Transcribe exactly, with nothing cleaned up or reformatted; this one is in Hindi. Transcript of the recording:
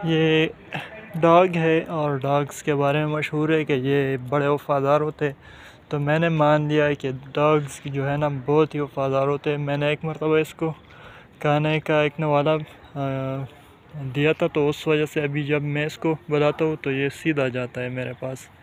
ये डॉग है और डॉग्स के बारे में मशहूर है कि ये बड़े वफ़ादार होते हैं। तो मैंने मान लिया है कि डॉग्स जो है ना बहुत ही वफ़ादार होते हैं। मैंने एक मरतबा इसको खाने का एक नवाला दिया था, तो उस वजह से अभी जब मैं इसको बुलाता हूँ तो ये सीधा जाता है मेरे पास।